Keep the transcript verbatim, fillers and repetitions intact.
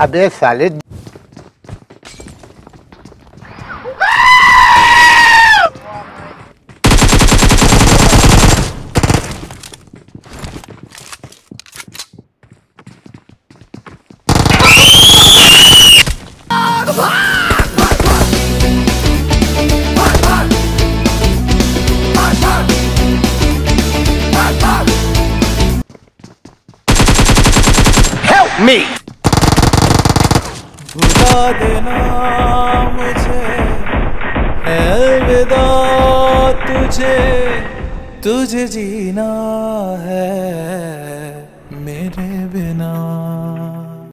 अबे साले me भुला देना मुझे है अलविदा तुझे तुझे जीना है।